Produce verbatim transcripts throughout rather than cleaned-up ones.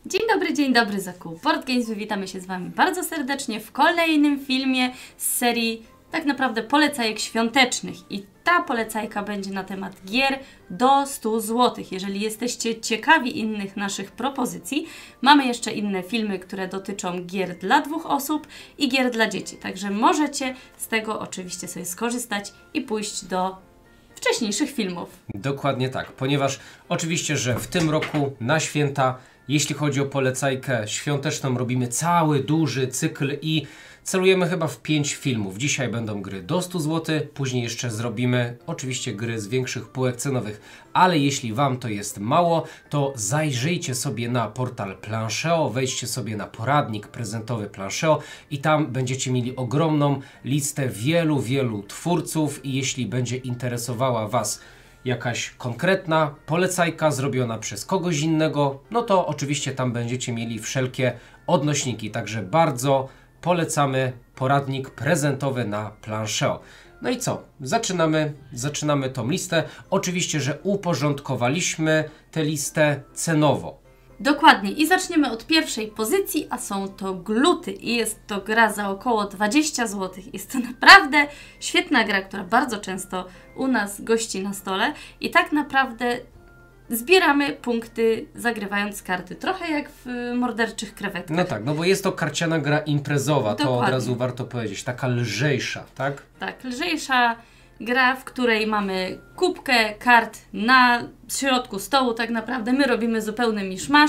Dzień dobry, dzień dobry, Zakup Board Games. Witamy się z Wami bardzo serdecznie w kolejnym filmie z serii tak naprawdę polecajek świątecznych. I ta polecajka będzie na temat gier do stu złotych. Jeżeli jesteście ciekawi innych naszych propozycji, mamy jeszcze inne filmy, które dotyczą gier dla dwóch osób i gier dla dzieci. Także możecie z tego oczywiście sobie skorzystać i pójść do wcześniejszych filmów. Dokładnie tak, ponieważ oczywiście, że w tym roku na święta, jeśli chodzi o polecajkę świąteczną, robimy cały duży cykl i celujemy chyba w pięć filmów. Dzisiaj będą gry do stu złotych, później jeszcze zrobimy oczywiście gry z większych półek cenowych, ale jeśli Wam to jest mało, to zajrzyjcie sobie na portal Plancheo, wejdźcie sobie na poradnik prezentowy Plancheo i tam będziecie mieli ogromną listę wielu, wielu twórców i jeśli będzie interesowała Was jakaś konkretna polecajka zrobiona przez kogoś innego, no to oczywiście tam będziecie mieli wszelkie odnośniki. Także bardzo polecamy poradnik prezentowy na Plancheo. No i co? Zaczynamy, zaczynamy tą listę. Oczywiście, że uporządkowaliśmy tę listę cenowo. Dokładnie i zaczniemy od pierwszej pozycji, a są to Gluty i jest to gra za około dwadzieścia złotych. Jest to naprawdę świetna gra, która bardzo często u nas gości na stole i tak naprawdę zbieramy punkty zagrywając karty. Trochę jak w morderczych krewetkach. No tak, no bo jest to karciana gra imprezowa, Dokładnie. To od razu warto powiedzieć, taka lżejsza, tak? Tak, lżejsza gra, w której mamy kubkę kart na środku stołu, tak naprawdę my robimy zupełny miszmasz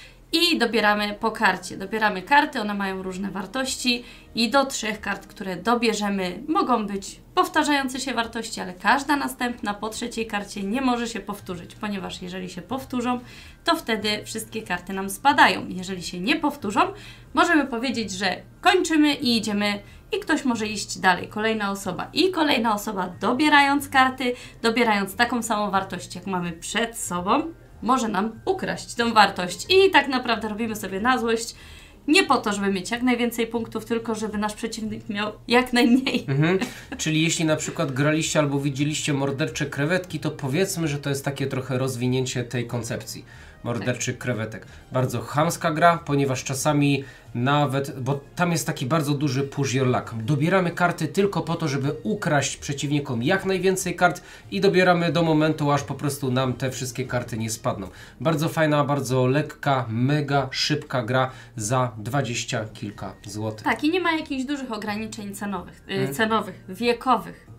i dobieramy po karcie. Dobieramy karty, one mają różne wartości i do trzech kart, które dobierzemy, mogą być powtarzające się wartości, ale każda następna po trzeciej karcie nie może się powtórzyć, ponieważ jeżeli się powtórzą, to wtedy wszystkie karty nam spadają. Jeżeli się nie powtórzą, możemy powiedzieć, że kończymy i idziemy i ktoś może iść dalej, kolejna osoba i kolejna osoba dobierając karty, dobierając taką samą wartość, jak mamy przed sobą, może nam ukraść tą wartość i tak naprawdę robimy sobie na złość, nie po to, żeby mieć jak najwięcej punktów, tylko żeby nasz przeciwnik miał jak najmniej. Mhm. Czyli jeśli na przykład graliście albo widzieliście mordercze krewetki, to powiedzmy, że to jest takie trochę rozwinięcie tej koncepcji morderczych tak. krewetek. Bardzo chamska gra, ponieważ czasami nawet, bo tam jest taki bardzo duży push your luck. Dobieramy karty tylko po to, żeby ukraść przeciwnikom jak najwięcej kart i dobieramy do momentu, aż po prostu nam te wszystkie karty nie spadną. Bardzo fajna, bardzo lekka, mega szybka gra za dwadzieścia kilka złotych. Tak, i nie ma jakichś dużych ograniczeń cenowych, yy, hmm. cenowych, wiekowych.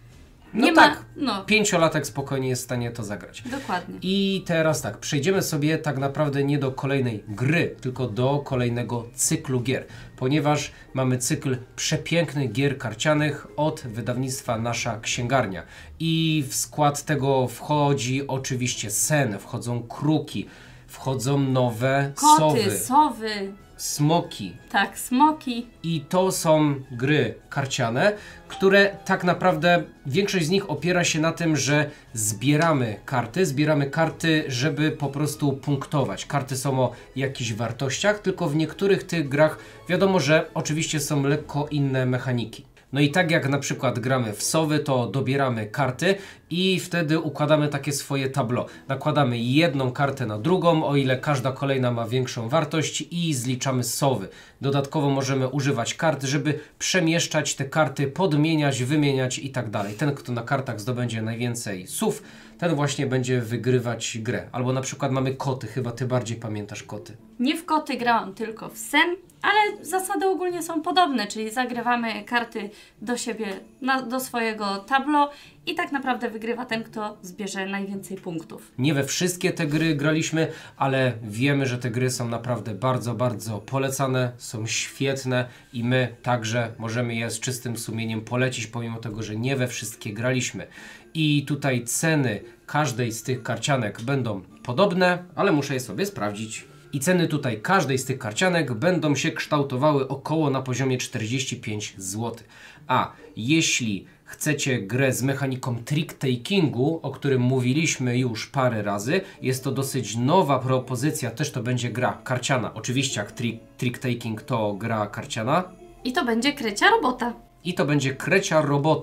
No nie tak, ma, no. pięciolatek spokojnie jest w stanie to zagrać. Dokładnie. I teraz tak, przejdziemy sobie tak naprawdę nie do kolejnej gry, tylko do kolejnego cyklu gier, ponieważ mamy cykl przepięknych gier karcianych od wydawnictwa Nasza Księgarnia. I w skład tego wchodzi oczywiście sen, wchodzą kruki, wchodzą nowe Koty, sowy, sowy. smoki. Tak, smoki. I to są gry karciane, które tak naprawdę większość z nich opiera się na tym, że zbieramy karty, zbieramy karty, żeby po prostu punktować. Karty są o jakichś wartościach, tylko w niektórych tych grach wiadomo, że oczywiście są lekko inne mechaniki. No i tak jak na przykład gramy w sowy, to dobieramy karty i wtedy układamy takie swoje tableau. Nakładamy jedną kartę na drugą, o ile każda kolejna ma większą wartość i zliczamy sowy. Dodatkowo możemy używać kart, żeby przemieszczać te karty, podmieniać, wymieniać i tak dalej. Ten, kto na kartach zdobędzie najwięcej słów, ten właśnie będzie wygrywać grę. Albo na przykład mamy koty, chyba Ty bardziej pamiętasz koty. Nie w koty grałam, tylko w sen, ale zasady ogólnie są podobne, czyli zagrywamy karty do siebie, na, do swojego tableau i tak naprawdę wygrywa ten, kto zbierze najwięcej punktów. Nie we wszystkie te gry graliśmy, ale wiemy, że te gry są naprawdę bardzo, bardzo polecane, są świetne i my także możemy je z czystym sumieniem polecić, pomimo tego, że nie we wszystkie graliśmy. I tutaj ceny każdej z tych karcianek będą podobne, ale muszę je sobie sprawdzić. I ceny tutaj każdej z tych karcianek będą się kształtowały około na poziomie czterdzieści pięć złotych. A jeśli chcecie grę z mechaniką trick-takingu, o którym mówiliśmy już parę razy, jest to dosyć nowa propozycja, też to będzie gra karciana. Oczywiście jak trick-taking to gra karciana. I to będzie krecia robota. I to będzie krecia robota.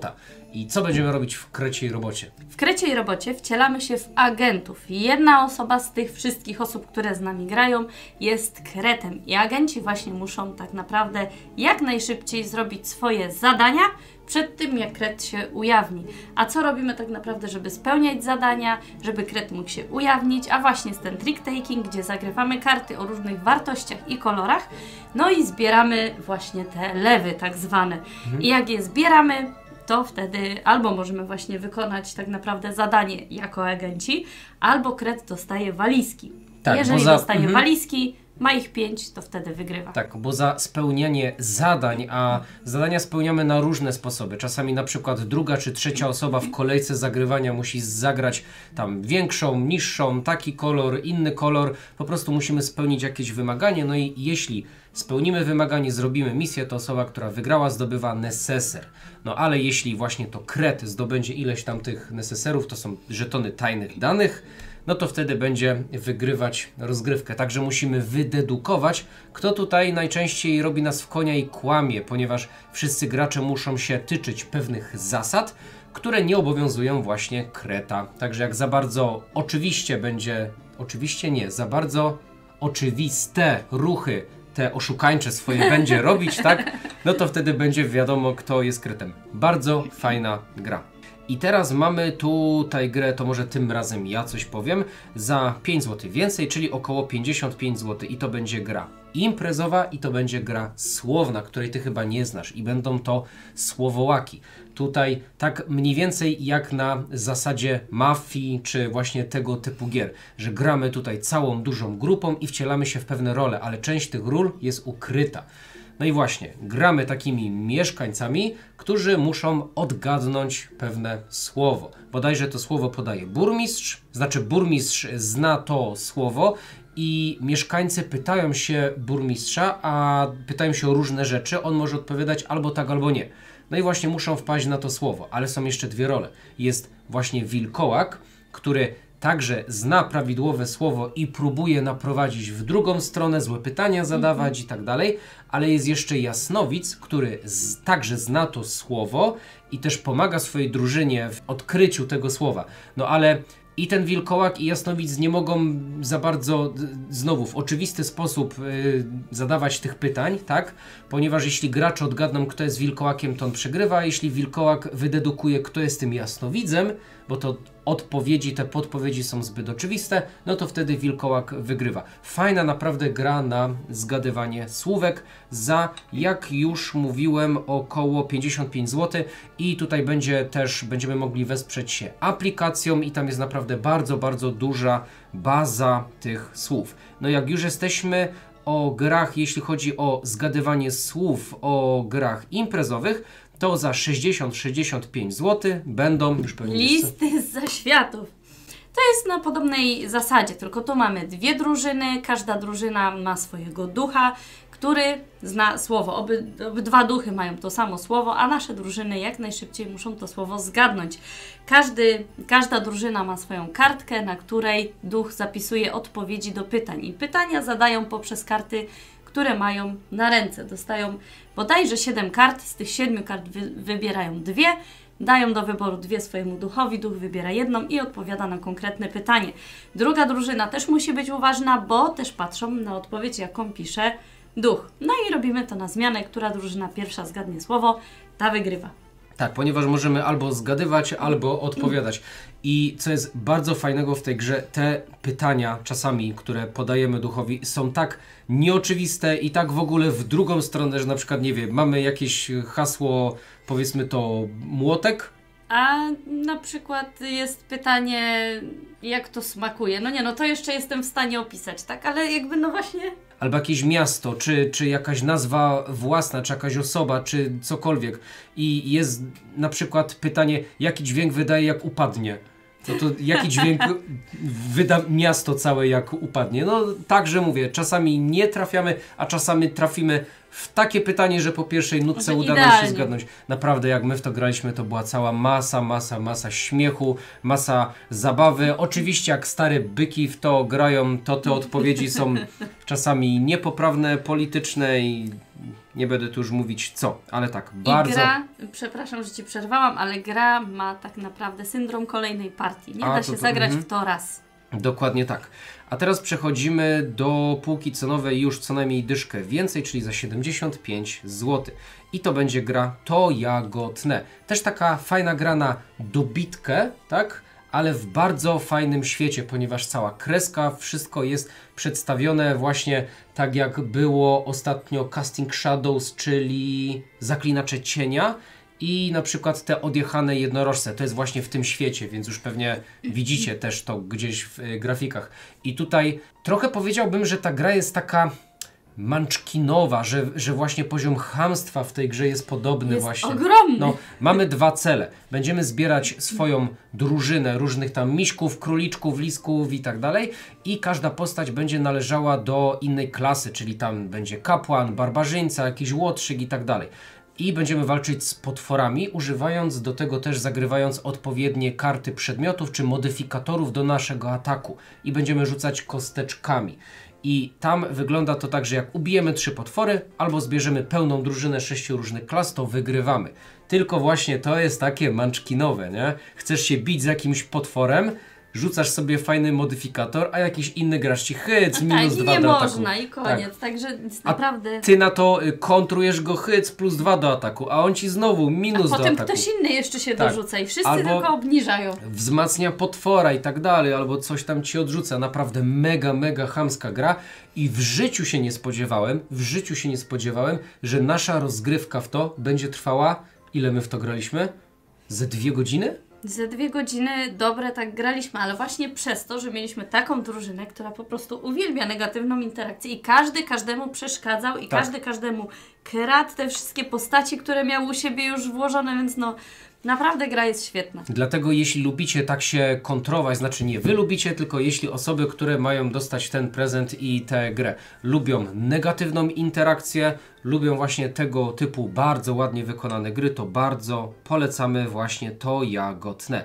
I co będziemy robić w Krecie i Robocie? W Krecie i Robocie wcielamy się w agentów. Jedna osoba z tych wszystkich osób, które z nami grają, jest Kretem. I agenci właśnie muszą tak naprawdę jak najszybciej zrobić swoje zadania przed tym, jak Kret się ujawni. A co robimy tak naprawdę, żeby spełniać zadania, żeby Kret mógł się ujawnić? A właśnie jest ten trick taking, gdzie zagrywamy karty o różnych wartościach i kolorach, no i zbieramy właśnie te lewy tak zwane. Mhm. I jak je zbieramy, to wtedy albo możemy właśnie wykonać tak naprawdę zadanie jako agenci, albo Kret dostaje walizki. Tak, Jeżeli za... dostaje mhm. walizki, ma ich pięć, to wtedy wygrywa. Tak, bo za spełnianie zadań, a zadania spełniamy na różne sposoby. Czasami na przykład druga czy trzecia osoba w kolejce zagrywania musi zagrać tam większą, niższą, taki kolor, inny kolor. Po prostu musimy spełnić jakieś wymaganie. No i jeśli spełnimy wymaganie, zrobimy misję, to osoba, która wygrała, zdobywa neseser. No ale jeśli właśnie to Kret zdobędzie ileś tam tych neseserów, to są żetony tajnych danych, no to wtedy będzie wygrywać rozgrywkę. Także musimy wydedukować, kto tutaj najczęściej robi nas w konia i kłamie, ponieważ wszyscy gracze muszą się tyczyć pewnych zasad, które nie obowiązują właśnie Kreta. Także jak za bardzo oczywiście będzie, oczywiście nie, za bardzo oczywiste ruchy te oszukańcze swoje będzie robić, tak? No to wtedy będzie wiadomo, kto jest Kretem. Bardzo fajna gra. I teraz mamy tutaj grę, to może tym razem ja coś powiem, za pięć złotych więcej, czyli około pięćdziesiąt pięć złotych i to będzie gra imprezowa i to będzie gra słowna, której ty chyba nie znasz i będą to słowołaki. Tutaj tak mniej więcej jak na zasadzie mafii czy właśnie tego typu gier, że gramy tutaj całą dużą grupą i wcielamy się w pewne role, ale część tych ról jest ukryta. No i właśnie, gramy takimi mieszkańcami, którzy muszą odgadnąć pewne słowo. Bodajże to słowo podaje burmistrz, znaczy burmistrz zna to słowo i mieszkańcy pytają się burmistrza, a pytają się o różne rzeczy, on może odpowiadać albo tak, albo nie. No i właśnie muszą wpaść na to słowo, ale są jeszcze dwie role. Jest właśnie wilkołak, który także zna prawidłowe słowo i próbuje naprowadzić w drugą stronę, złe pytania zadawać i tak dalej, ale jest jeszcze jasnowic, który z, także zna to słowo i też pomaga swojej drużynie w odkryciu tego słowa. No ale i ten wilkołak i jasnowic nie mogą za bardzo znowu w oczywisty sposób yy, zadawać tych pytań, tak? Ponieważ jeśli gracze odgadną, kto jest wilkołakiem, to on przegrywa, a jeśli wilkołak wydedukuje, kto jest tym jasnowidzem, bo to odpowiedzi, te podpowiedzi są zbyt oczywiste, no to wtedy wilkołak wygrywa. Fajna naprawdę gra na zgadywanie słówek za, jak już mówiłem, około pięćdziesiąt pięć złotych i tutaj będzie też, będziemy mogli wesprzeć się aplikacją i tam jest naprawdę bardzo, bardzo duża baza tych słów. No jak już jesteśmy o grach, jeśli chodzi o zgadywanie słów, o grach imprezowych, to za sześćdziesiąt sześćdziesiąt pięć złotych będą już pewnie listy z zaświatów. To jest na podobnej zasadzie, tylko tu mamy dwie drużyny, każda drużyna ma swojego ducha, który zna słowo. Oby, obydwa duchy mają to samo słowo, a nasze drużyny jak najszybciej muszą to słowo zgadnąć. Każdy, każda drużyna ma swoją kartkę, na której duch zapisuje odpowiedzi do pytań. I pytania zadają poprzez karty, które mają na ręce. Dostają bodajże siedem kart, z tych siedmiu kart wy, wybierają dwie, dają do wyboru dwie swojemu duchowi, duch wybiera jedną i odpowiada na konkretne pytanie. Druga drużyna też musi być uważna, bo też patrzą na odpowiedź, jaką pisze duch. No i robimy to na zmianę, która drużyna pierwsza zgadnie słowo, ta wygrywa. Tak, ponieważ możemy albo zgadywać, albo odpowiadać. I co jest bardzo fajnego w tej grze, te pytania czasami, które podajemy duchowi, są tak nieoczywiste i tak w ogóle w drugą stronę, że na przykład, nie wiem, mamy jakieś hasło, powiedzmy to młotek. A na przykład jest pytanie, jak to smakuje. No nie, no to jeszcze jestem w stanie opisać, tak? Ale jakby no właśnie... Albo jakieś miasto, czy, czy jakaś nazwa własna, czy jakaś osoba, czy cokolwiek. I jest na przykład pytanie, jaki dźwięk wydaje jak upadnie. No to jaki dźwięk wyda miasto całe jak upadnie. No także mówię, czasami nie trafiamy, a czasami trafimy w takie pytanie, że po pierwszej nutce uda nam się zgadnąć. Naprawdę jak my w to graliśmy, to była cała masa, masa, masa śmiechu, masa zabawy. Oczywiście jak stare byki w to grają, to te odpowiedzi są czasami niepoprawne, polityczne i Nie będę tu już mówić co, ale tak, I bardzo... gra, przepraszam, że Ci przerwałam, ale gra ma tak naprawdę syndrom kolejnej partii. Nie A, da to się to- zagrać mhm. w to raz. Dokładnie tak. A teraz przechodzimy do półki cenowej już co najmniej dyszkę więcej, czyli za siedemdziesiąt pięć złotych. I to będzie gra To ja go tnę. Też taka fajna gra na dobitkę, tak? Ale w bardzo fajnym świecie, ponieważ cała kreska, wszystko jest przedstawione właśnie tak jak było ostatnio Casting Shadows, czyli Zaklinacze Cienia. I na przykład te odjechane jednorożce, to jest właśnie w tym świecie, więc już pewnie widzicie też to gdzieś w y, grafikach. I tutaj trochę powiedziałbym, że ta gra jest taka munchkinowa, że, że właśnie poziom chamstwa w tej grze jest podobny Jest właśnie. ogromny. No, mamy dwa cele. Będziemy zbierać swoją drużynę różnych tam miśków, króliczków, lisków i tak dalej. I każda postać będzie należała do innej klasy, czyli tam będzie kapłan, barbarzyńca, jakiś łotrzyk i tak dalej. I będziemy walczyć z potworami, używając do tego też, zagrywając odpowiednie karty przedmiotów czy modyfikatorów do naszego ataku. I będziemy rzucać kosteczkami. I tam wygląda to tak, że jak ubijemy trzy potwory, albo zbierzemy pełną drużynę sześciu różnych klas, to wygrywamy. Tylko właśnie to jest takie munchkinowe, nie? Chcesz się bić z jakimś potworem, rzucasz sobie fajny modyfikator, a jakiś inny grasz ci hyc, No minus tak, i dwa nie do ataku. można i koniec. Także jest A naprawdę... Ty na to y, kontrujesz go hyc plus dwa do ataku, a on ci znowu minus A do potem ataku. ktoś inny jeszcze się Tak. dorzuca i wszyscy Albo- tylko obniżają. Wzmacnia potwora i tak dalej, albo coś tam ci odrzuca. Naprawdę mega, mega chamska gra i w życiu się nie spodziewałem, w życiu się nie spodziewałem, że nasza rozgrywka w to będzie trwała, ile my w to graliśmy? Ze dwie godziny? Ze dwie godziny dobre tak graliśmy, ale właśnie przez to, że mieliśmy taką drużynę, która po prostu uwielbia negatywną interakcję i każdy każdemu przeszkadzał i Tak. każdy każdemu kradł te wszystkie postaci, które miał u siebie już włożone, więc no naprawdę gra jest świetna. Dlatego jeśli lubicie tak się kontrować, znaczy nie wy lubicie, tylko jeśli osoby, które mają dostać ten prezent i tę grę, lubią negatywną interakcję, lubią właśnie tego typu bardzo ładnie wykonane gry, to bardzo polecamy właśnie To ja go tnę.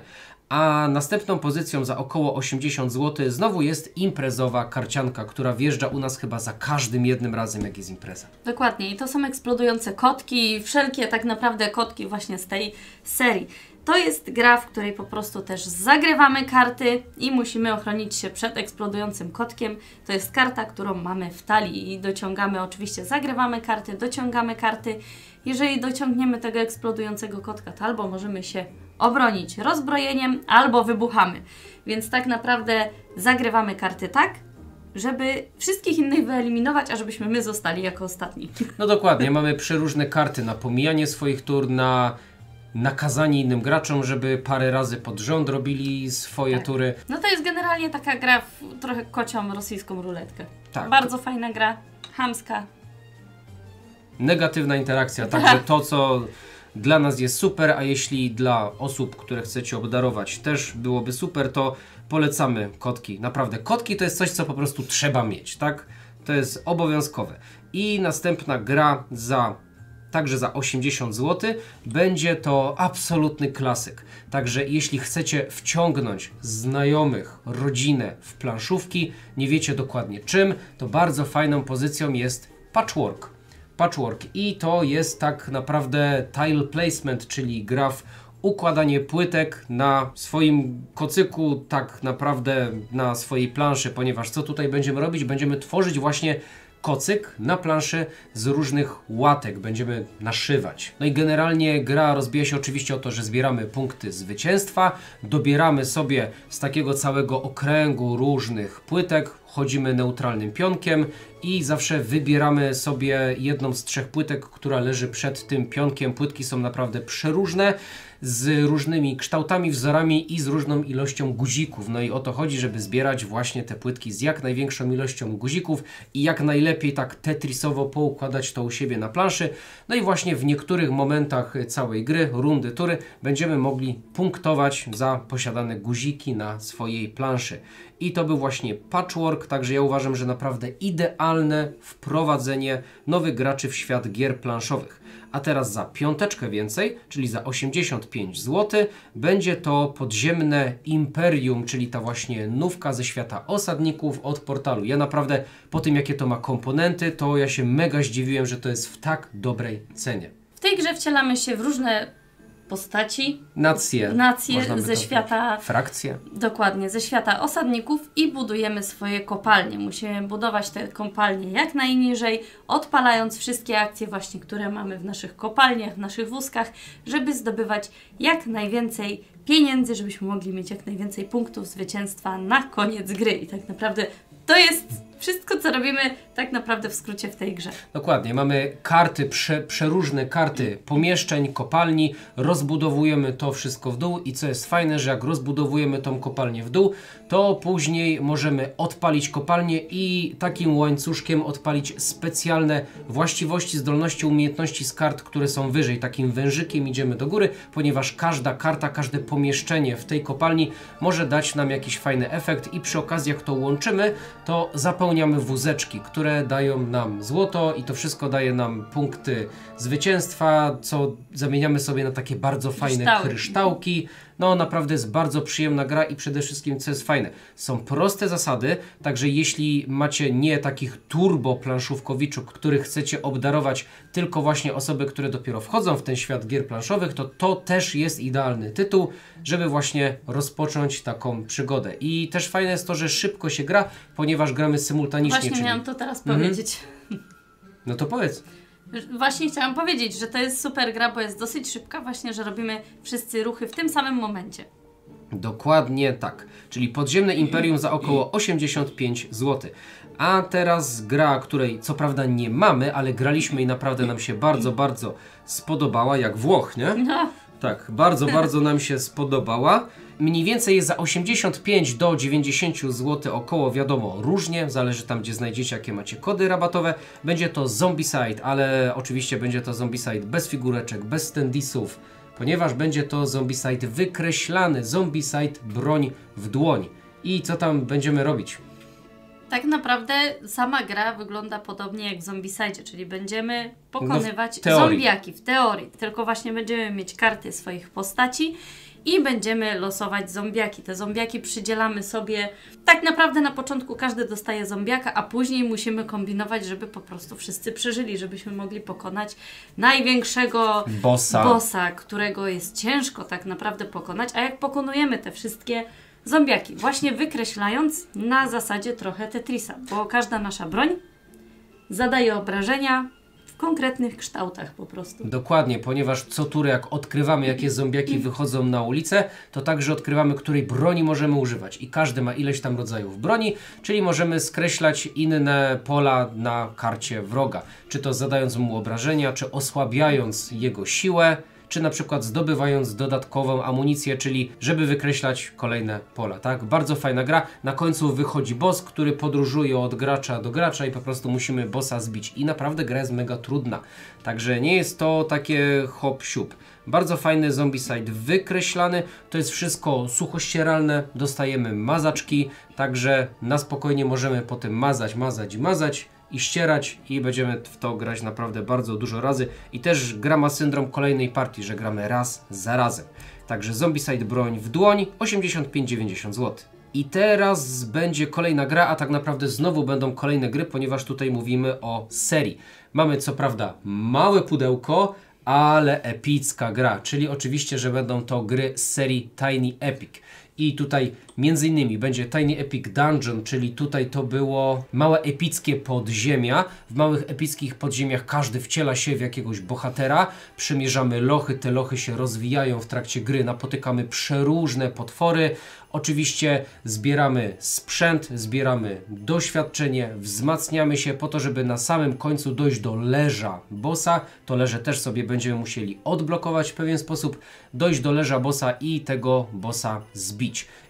A następną pozycją za około osiemdziesiąt złotych znowu jest imprezowa karcianka, która wjeżdża u nas chyba za każdym jednym razem, jak jest impreza. Dokładnie i to są eksplodujące kotki, wszelkie tak naprawdę kotki właśnie z tej serii. To jest gra, w której po prostu też zagrywamy karty i musimy ochronić się przed eksplodującym kotkiem. To jest karta, którą mamy w talii i dociągamy, oczywiście zagrywamy karty, dociągamy karty. Jeżeli dociągniemy tego eksplodującego kotka, to albo możemy się obronić rozbrojeniem, albo wybuchamy. Więc tak naprawdę zagrywamy karty tak, żeby wszystkich innych wyeliminować, a żebyśmy my zostali jako ostatni. No dokładnie, mamy przeróżne karty na pomijanie swoich tur, na nakazanie innym graczom, żeby parę razy pod rząd robili swoje Tak. tury. No to jest generalnie taka gra w trochę kocią rosyjską ruletkę. Tak. Bardzo fajna gra, chamska. Negatywna interakcja, także to, co dla nas jest super, a jeśli dla osób, które chcecie obdarować też byłoby super, to polecamy kotki. Naprawdę, kotki to jest coś, co po prostu trzeba mieć, tak? To jest obowiązkowe. I następna gra za także za osiemdziesiąt złotych będzie to absolutny klasyk. Także jeśli chcecie wciągnąć znajomych, rodzinę w planszówki, nie wiecie dokładnie czym, to bardzo fajną pozycją jest Patchwork. Patchwork i to jest tak naprawdę tile placement, czyli gra w układanie płytek na swoim kocyku, tak naprawdę na swojej planszy, ponieważ co tutaj będziemy robić? Będziemy tworzyć właśnie kocyk na planszy z różnych łatek, będziemy naszywać. No i generalnie gra rozbija się oczywiście o to, że zbieramy punkty zwycięstwa, dobieramy sobie z takiego całego okręgu różnych płytek, chodzimy neutralnym pionkiem i zawsze wybieramy sobie jedną z trzech płytek, która leży przed tym pionkiem. Płytki są naprawdę przeróżne, z różnymi kształtami, wzorami i z różną ilością guzików. No i o to chodzi, żeby zbierać właśnie te płytki z jak największą ilością guzików i jak najlepiej tak tetrisowo poukładać to u siebie na planszy. No i właśnie w niektórych momentach całej gry, rundy, tury, będziemy mogli punktować za posiadane guziki na swojej planszy. I to był właśnie Patchwork. rok, także ja uważam, że naprawdę idealne wprowadzenie nowych graczy w świat gier planszowych. A teraz za piąteczkę więcej, czyli za osiemdziesiąt pięć złotych, będzie to podziemne Imperium, czyli ta właśnie nówka ze świata osadników od portalu. Ja naprawdę po tym, jakie to ma komponenty, to ja się mega zdziwiłem, że to jest w tak dobrej cenie. W tej grze wcielamy się w różne postaci, Nacje, nacje ze świata, frakcje. Dokładnie, ze świata osadników i budujemy swoje kopalnie. Musimy budować te kopalnie jak najniżej, odpalając wszystkie akcje właśnie, które mamy w naszych kopalniach, w naszych wózkach, żeby zdobywać jak najwięcej pieniędzy, żebyśmy mogli mieć jak najwięcej punktów zwycięstwa na koniec gry. I tak naprawdę to jest wszystko, co robimy tak naprawdę w skrócie w tej grze. Dokładnie. Mamy karty, prze, przeróżne karty pomieszczeń, kopalni, rozbudowujemy to wszystko w dół i co jest fajne, że jak rozbudowujemy tą kopalnię w dół, to później możemy odpalić kopalnię i takim łańcuszkiem odpalić specjalne właściwości, zdolności, umiejętności z kart, które są wyżej. Takim wężykiem idziemy do góry, ponieważ każda karta, każde pomieszczenie w tej kopalni może dać nam jakiś fajny efekt i przy okazji jak to łączymy, to zapełniamy wózeczki, które dają nam złoto i to wszystko daje nam punkty zwycięstwa, co zamieniamy sobie na takie bardzo fajne Kryształy. kryształki. No naprawdę jest bardzo przyjemna gra i przede wszystkim co jest fajne, są proste zasady, także jeśli macie nie takich turbo planszówkowiczów, których chcecie obdarować tylko właśnie osoby, które dopiero wchodzą w ten świat gier planszowych, to to też jest idealny tytuł, żeby właśnie rozpocząć taką przygodę. I też fajne jest to, że szybko się gra, ponieważ gramy symultanicznie. Właśnie czyli... miałam to teraz Mhm. powiedzieć. No to powiedz. Właśnie chciałam powiedzieć, że to jest super gra, bo jest dosyć szybka, właśnie, że robimy wszyscy ruchy w tym samym momencie. Dokładnie tak. Czyli podziemne Imperium za około osiemdziesiąt pięć złotych. A teraz gra, której co prawda nie mamy, ale graliśmy i naprawdę nam się bardzo, bardzo spodobała, jak Włoch, nie? No. Tak, bardzo, bardzo nam się spodobała. Mniej więcej jest za osiemdziesiąt pięć do dziewięćdziesięciu złotych około, wiadomo, różnie, zależy tam, gdzie znajdziecie, jakie macie kody rabatowe. Będzie to Zombicide, ale oczywiście będzie to Zombicide bez figureczek, bez standisów, ponieważ będzie to Zombicide wykreślany, Zombicide broń w dłoń. I co tam będziemy robić? Tak naprawdę sama gra wygląda podobnie jak w Zombicide, czyli będziemy pokonywać no teorii. zombiaki w teorii, tylko właśnie będziemy mieć karty swoich postaci i będziemy losować zombiaki. Te zombiaki przydzielamy sobie, tak naprawdę na początku każdy dostaje zombiaka, a później musimy kombinować, żeby po prostu wszyscy przeżyli, żebyśmy mogli pokonać największego Bossa. bossa, którego jest ciężko tak naprawdę pokonać, a jak pokonujemy te wszystkie zombiaki, właśnie wykreślając na zasadzie trochę Tetrisa, bo każda nasza broń zadaje obrażenia w konkretnych kształtach po prostu. Dokładnie, ponieważ co turę jak odkrywamy, jakie zombiaki wychodzą na ulicę, to także odkrywamy, której broni możemy używać i każdy ma ileś tam rodzajów broni, czyli możemy skreślać inne pola na karcie wroga, czy to zadając mu obrażenia, czy osłabiając jego siłę, czy na przykład zdobywając dodatkową amunicję, czyli żeby wykreślać kolejne pola, tak? Bardzo fajna gra. Na końcu wychodzi boss, który podróżuje od gracza do gracza i po prostu musimy bossa zbić. I naprawdę gra jest mega trudna. Także nie jest to takie hop-siup. Bardzo fajny Zombicide wykreślany. To jest wszystko suchościeralne. Dostajemy mazaczki, także na spokojnie możemy potem mazać, mazać i mazać. I ścierać i będziemy w to grać naprawdę bardzo dużo razy i też gra ma syndrom kolejnej partii, że gramy raz za razem. Także Zombicide broń w dłoń osiemdziesiąt pięć dziewięćdziesiąt złotych. I teraz będzie kolejna gra, a tak naprawdę znowu będą kolejne gry, ponieważ tutaj mówimy o serii. Mamy co prawda małe pudełko, ale epicka gra, czyli oczywiście, że będą to gry z serii Tiny Epic. I tutaj między innymi będzie Tiny Epic Dungeon, czyli tutaj to było małe epickie podziemia. W małych epickich podziemiach każdy wciela się w jakiegoś bohatera. Przemierzamy lochy, te lochy się rozwijają w trakcie gry, napotykamy przeróżne potwory. Oczywiście zbieramy sprzęt, zbieramy doświadczenie, wzmacniamy się po to, żeby na samym końcu dojść do leża bossa. To leże też sobie będziemy musieli odblokować w pewien sposób, dojść do leża bossa i tego bossa zbić.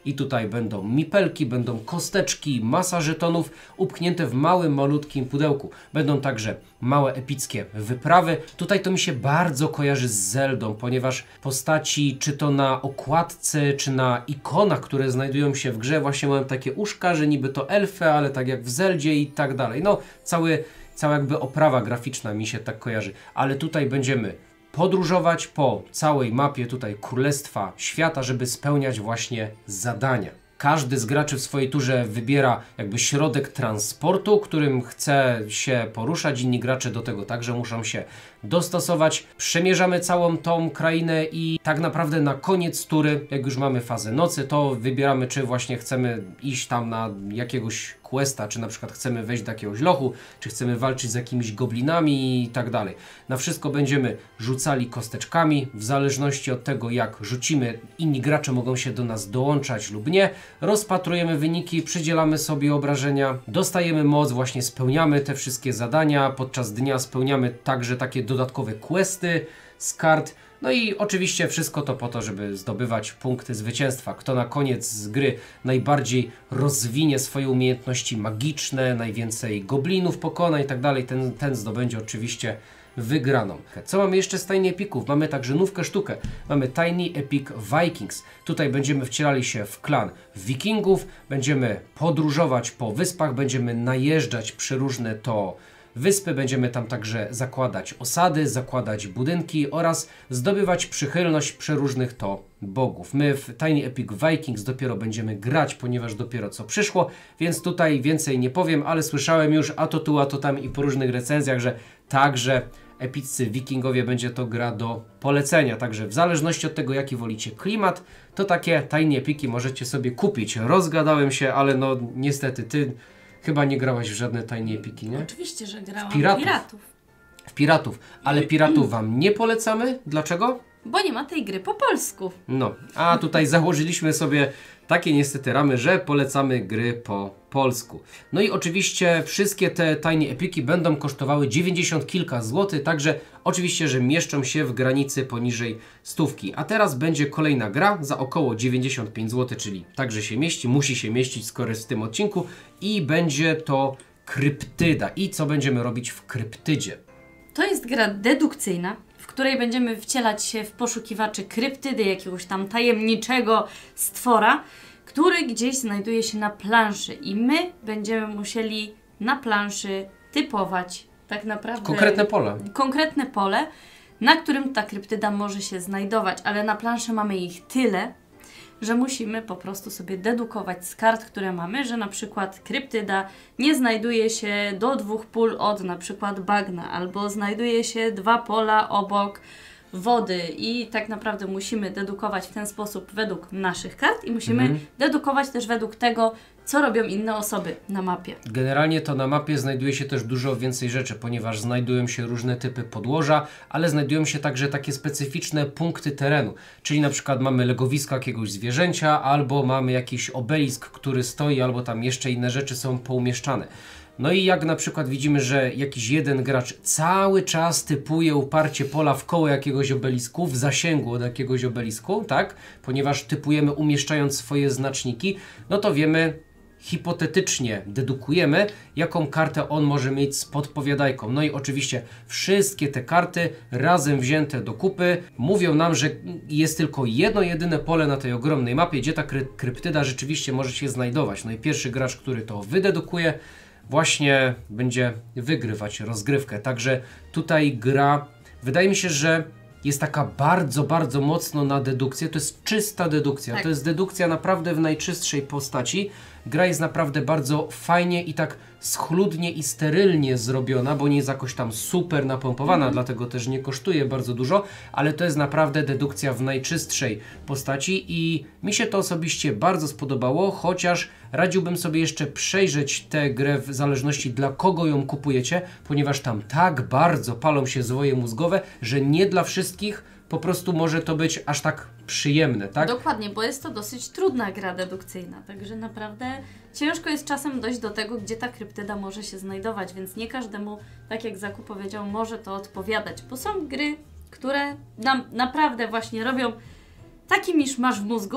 i tutaj będą mipelki, będą kosteczki, masa żetonów upchnięte w małym, malutkim pudełku. Będą także małe epickie wyprawy. Tutaj to mi się bardzo kojarzy z Zeldą, ponieważ postaci, czy to na okładce, czy na ikonach, które znajdują się w grze, właśnie mają takie uszka, że niby to elfy, ale tak jak w Zeldzie i tak dalej. No, cały, cała jakby oprawa graficzna mi się tak kojarzy. Ale tutaj będziemy podróżować po całej mapie tutaj Królestwa Świata, żeby spełniać właśnie zadania. Każdy z graczy w swojej turze wybiera jakby środek transportu, którym chce się poruszać. Inni gracze do tego także muszą się dostosować. Przemierzamy całą tą krainę i tak naprawdę na koniec tury, jak już mamy fazę nocy, to wybieramy, czy właśnie chcemy iść tam na jakiegoś questa, czy na przykład chcemy wejść do jakiegoś lochu, czy chcemy walczyć z jakimiś goblinami i tak dalej. Na wszystko będziemy rzucali kosteczkami, w zależności od tego, jak rzucimy, inni gracze mogą się do nas dołączać lub nie. Rozpatrujemy wyniki, przydzielamy sobie obrażenia, dostajemy moc, właśnie spełniamy te wszystkie zadania, podczas dnia spełniamy także takie dodatkowe questy z kart. No i oczywiście wszystko to po to, żeby zdobywać punkty zwycięstwa. Kto na koniec z gry najbardziej rozwinie swoje umiejętności magiczne, najwięcej goblinów pokona i tak dalej, ten, ten zdobędzie oczywiście wygraną. Co mamy jeszcze z Tiny Epików? Mamy także nówkę sztukę. Mamy Tiny Epic Vikings. Tutaj będziemy wcielali się w klan wikingów, będziemy podróżować po wyspach, będziemy najeżdżać przeróżne to wyspy, będziemy tam także zakładać osady, zakładać budynki oraz zdobywać przychylność przeróżnych to bogów. My w Tiny Epic Vikings dopiero będziemy grać, ponieważ dopiero co przyszło, więc tutaj więcej nie powiem, ale słyszałem już a to tu, a to tam i po różnych recenzjach, że także epiccy wikingowie będzie to gra do polecenia. Także w zależności od tego, jaki wolicie klimat, to takie Tiny Epiki możecie sobie kupić. Rozgadałem się, ale no niestety ty chyba nie grałaś w żadne Tiny Epiki, nie? Oczywiście, że grałam. W piratów. piratów. W piratów. Ale piratów wam nie polecamy. Dlaczego? Bo nie ma tej gry po polsku. No, a tutaj założyliśmy sobie takie niestety ramy, że polecamy gry po polsku. No i oczywiście wszystkie te Tiny Epiki będą kosztowały dziewięćdziesiąt kilka złotych, także oczywiście, że mieszczą się w granicy poniżej stówki. A teraz będzie kolejna gra za około dziewięćdziesiąt pięć złotych, czyli także się mieści, musi się mieścić, skoro jest w tym odcinku, i będzie to Kryptyda. I co będziemy robić w Kryptydzie? To jest gra dedukcyjna, w której będziemy wcielać się w poszukiwaczy kryptydy, jakiegoś tam tajemniczego stwora, który gdzieś znajduje się na planszy i my będziemy musieli na planszy typować tak naprawdę Konkretne pole. konkretne pole, na którym ta kryptyda może się znajdować, ale na planszy mamy ich tyle, że musimy po prostu sobie dedukować z kart, które mamy, że na przykład kryptyda nie znajduje się do dwóch pól od na przykład bagna, albo znajduje się dwa pola obok wody i tak naprawdę musimy dedukować w ten sposób według naszych kart i musimy Mhm. dedukować też według tego, co robią inne osoby na mapie. Generalnie to na mapie znajduje się też dużo więcej rzeczy, ponieważ znajdują się różne typy podłoża, ale znajdują się także takie specyficzne punkty terenu. Czyli na przykład mamy legowisko jakiegoś zwierzęcia, albo mamy jakiś obelisk, który stoi, albo tam jeszcze inne rzeczy są poumieszczane. No i jak na przykład widzimy, że jakiś jeden gracz cały czas typuje uparcie pola w koło jakiegoś obelisku, w zasięgu od jakiegoś obelisku, tak? Ponieważ typujemy umieszczając swoje znaczniki, no to wiemy, hipotetycznie dedukujemy, jaką kartę on może mieć z podpowiadajką. No i oczywiście wszystkie te karty razem wzięte do kupy mówią nam, że jest tylko jedno jedyne pole na tej ogromnej mapie, gdzie ta kry kryptyda rzeczywiście może się znajdować. No i pierwszy gracz, który to wydedukuje, właśnie będzie wygrywać rozgrywkę. Także tutaj gra, wydaje mi się, że jest taka bardzo, bardzo mocno na dedukcję. To jest czysta dedukcja. Tak. To jest dedukcja naprawdę w najczystszej postaci. Gra jest naprawdę bardzo fajnie i tak schludnie i sterylnie zrobiona, bo nie jest jakoś tam super napompowana, Mhm. dlatego też nie kosztuje bardzo dużo, ale to jest naprawdę dedukcja w najczystszej postaci i mi się to osobiście bardzo spodobało, chociaż radziłbym sobie jeszcze przejrzeć tę grę w zależności dla kogo ją kupujecie, ponieważ tam tak bardzo palą się zwoje mózgowe, że nie dla wszystkich po prostu może to być aż tak przyjemne, tak? Dokładnie, bo jest to dosyć trudna gra dedukcyjna, także naprawdę ciężko jest czasem dojść do tego, gdzie ta kryptyda może się znajdować, więc nie każdemu, tak jak Zaku powiedział, może to odpowiadać, bo są gry, które nam naprawdę właśnie robią taki miszmasz w mózgu,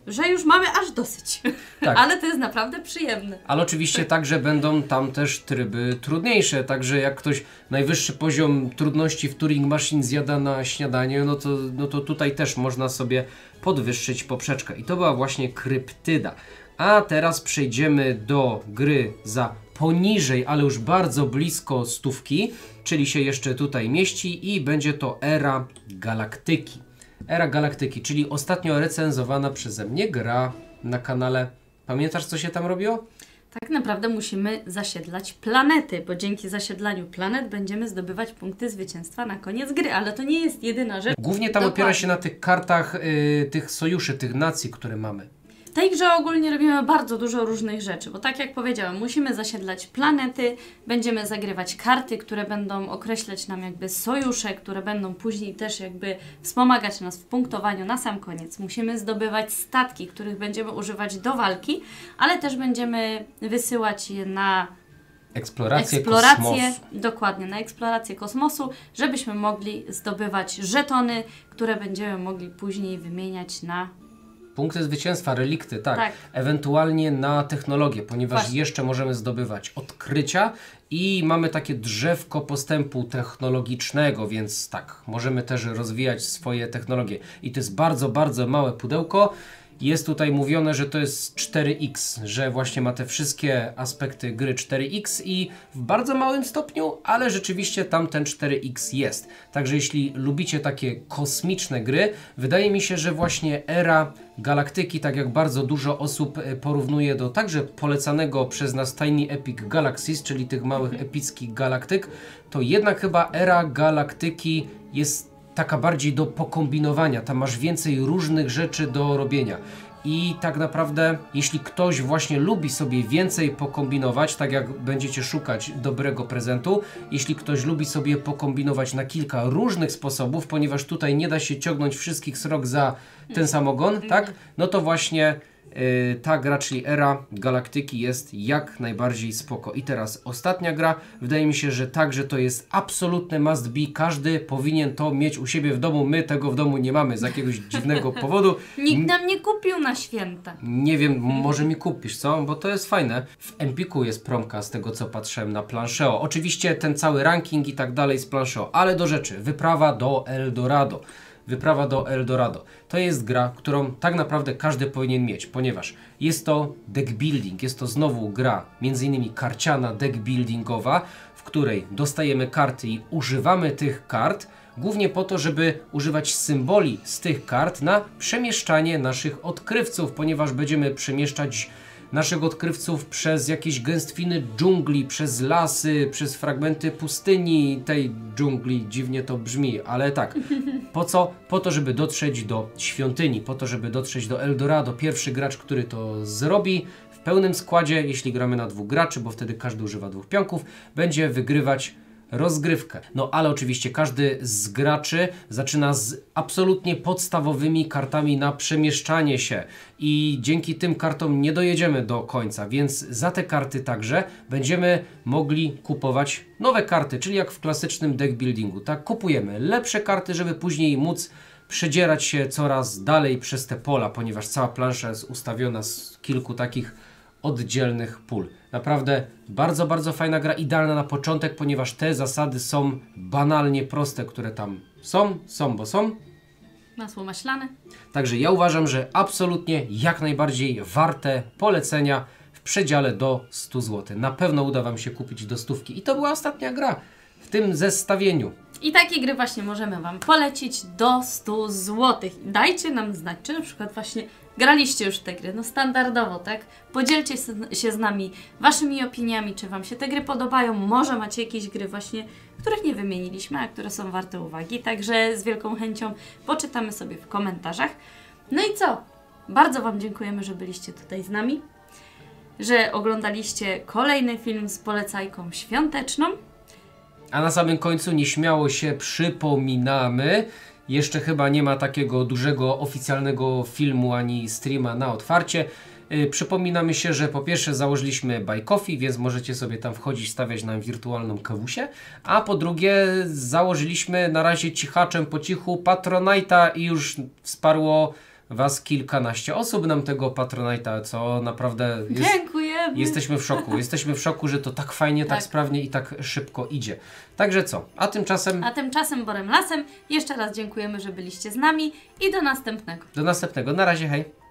że już mamy aż dosyć. Tak. Ale to jest naprawdę przyjemne. Ale oczywiście także będą tam też tryby trudniejsze, także jak ktoś najwyższy poziom trudności w Turing Machine zjada na śniadanie, no to, no to tutaj też można sobie podwyższyć poprzeczkę. I to była właśnie Kryptyda. A teraz przejdziemy do gry za poniżej, ale już bardzo blisko stówki, czyli się jeszcze tutaj mieści i będzie to Era Galaktyki. Era Galaktyki, czyli ostatnio recenzowana przeze mnie gra na kanale. Pamiętasz, co się tam robiło? Tak naprawdę musimy zasiedlać planety, bo dzięki zasiedlaniu planet będziemy zdobywać punkty zwycięstwa na koniec gry, ale to nie jest jedyna rzecz. Głównie tam Dokładnie. opiera się na tych kartach yy, tych sojuszy, tych nacji, które mamy. W tej grze ogólnie robimy bardzo dużo różnych rzeczy, bo tak jak powiedziałam, musimy zasiedlać planety, będziemy zagrywać karty, które będą określać nam jakby sojusze, które będą później też jakby wspomagać nas w punktowaniu na sam koniec. Musimy zdobywać statki, których będziemy używać do walki, ale też będziemy wysyłać je na Eksplorację, eksplorację kosmosu. Dokładnie, na eksplorację kosmosu, żebyśmy mogli zdobywać żetony, które będziemy mogli później wymieniać na punkty zwycięstwa, relikty, tak. tak. Ewentualnie na technologię, ponieważ Właśnie. jeszcze możemy zdobywać odkrycia i mamy takie drzewko postępu technologicznego, więc tak, możemy też rozwijać swoje technologie. I to jest bardzo, bardzo małe pudełko. Jest tutaj mówione, że to jest cztery X, że właśnie ma te wszystkie aspekty gry cztery X i w bardzo małym stopniu, ale rzeczywiście tam ten cztery X jest. Także jeśli lubicie takie kosmiczne gry, wydaje mi się, że właśnie Era Galaktyki, tak jak bardzo dużo osób porównuje do także polecanego przez nas Tiny Epic Galaxies, czyli tych małych epickich galaktyk, to jednak chyba Era Galaktyki jest taka bardziej do pokombinowania, tam masz więcej różnych rzeczy do robienia. I tak naprawdę, jeśli ktoś właśnie lubi sobie więcej pokombinować, tak jak będziecie szukać dobrego prezentu, jeśli ktoś lubi sobie pokombinować na kilka różnych sposobów, ponieważ tutaj nie da się ciągnąć wszystkich srok za ten sam ogon, tak? No to właśnie yy, ta gra, czyli Era Galaktyki jest jak najbardziej spoko. I teraz ostatnia gra, wydaje mi się, że także to jest absolutny must be, każdy powinien to mieć u siebie w domu, my tego w domu nie mamy z jakiegoś dziwnego powodu. Nikt nam nie kupił na święta. Nie wiem, może mi kupisz, co? Bo to jest fajne. W Empiku jest promka z tego, co patrzyłem na Planszeo. Oczywiście ten cały ranking i tak dalej z Planszeo, ale do rzeczy. Wyprawa do Eldorado. Wyprawa do Eldorado. To jest gra, którą tak naprawdę każdy powinien mieć, ponieważ jest to deck building, jest to znowu gra, między innymi karciana deck buildingowa, w której dostajemy karty i używamy tych kart, głównie po to, żeby używać symboli z tych kart na przemieszczanie naszych odkrywców, ponieważ będziemy przemieszczać naszych odkrywców przez jakieś gęstwiny dżungli, przez lasy, przez fragmenty pustyni tej dżungli. Dziwnie to brzmi, ale tak. Po co? Po to, żeby dotrzeć do świątyni, po to, żeby dotrzeć do Eldorado. Pierwszy gracz, który to zrobi w pełnym składzie, jeśli gramy na dwóch graczy, bo wtedy każdy używa dwóch pionków, będzie wygrywać rozgrywkę. No ale oczywiście każdy z graczy zaczyna z absolutnie podstawowymi kartami na przemieszczanie się i dzięki tym kartom nie dojedziemy do końca, więc za te karty także będziemy mogli kupować nowe karty, czyli jak w klasycznym deck buildingu, tak? Kupujemy lepsze karty, żeby później móc przedzierać się coraz dalej przez te pola, ponieważ cała plansza jest ustawiona z kilku takich oddzielnych pól. Naprawdę bardzo, bardzo fajna gra, idealna na początek, ponieważ te zasady są banalnie proste, które tam są, są, bo są. Masło maślane. Także ja uważam, że absolutnie jak najbardziej warte polecenia w przedziale do stu złotych. Na pewno uda Wam się kupić do stówki. I to była ostatnia gra w tym zestawieniu. I takie gry właśnie możemy Wam polecić do stu złotych. Dajcie nam znać, czy na przykład właśnie graliście już w te gry, no standardowo, tak? Podzielcie się z nami Waszymi opiniami, czy Wam się te gry podobają. Może macie jakieś gry właśnie, których nie wymieniliśmy, a które są warte uwagi. Także z wielką chęcią poczytamy sobie w komentarzach. No i co? Bardzo Wam dziękujemy, że byliście tutaj z nami, że oglądaliście kolejny film z polecajką świąteczną. A na samym końcu nieśmiało się przypominamy, jeszcze chyba nie ma takiego dużego oficjalnego filmu ani streama na otwarcie. Yy, przypominamy się, że po pierwsze założyliśmy Buy Coffee, więc możecie sobie tam wchodzić, stawiać nam wirtualną kawusię. A po drugie założyliśmy na razie cichaczem po cichu Patronite'a i już wsparło Was kilkanaście osób nam tego Patronite'a, co naprawdę jest, Dziękujemy. jesteśmy w szoku. Jesteśmy w szoku, że to tak fajnie, tak, Tak. sprawnie i tak szybko idzie. Także co? A tymczasem A tymczasem Borem Lasem jeszcze raz dziękujemy, że byliście z nami i do następnego. do następnego. Na razie, hej!